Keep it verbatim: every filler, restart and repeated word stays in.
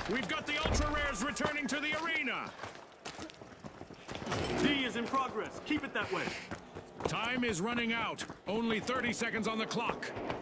We've got the ultra rares returning to the arena. D is in progress. Keep it that way. Time is running out. Only thirty seconds on the clock.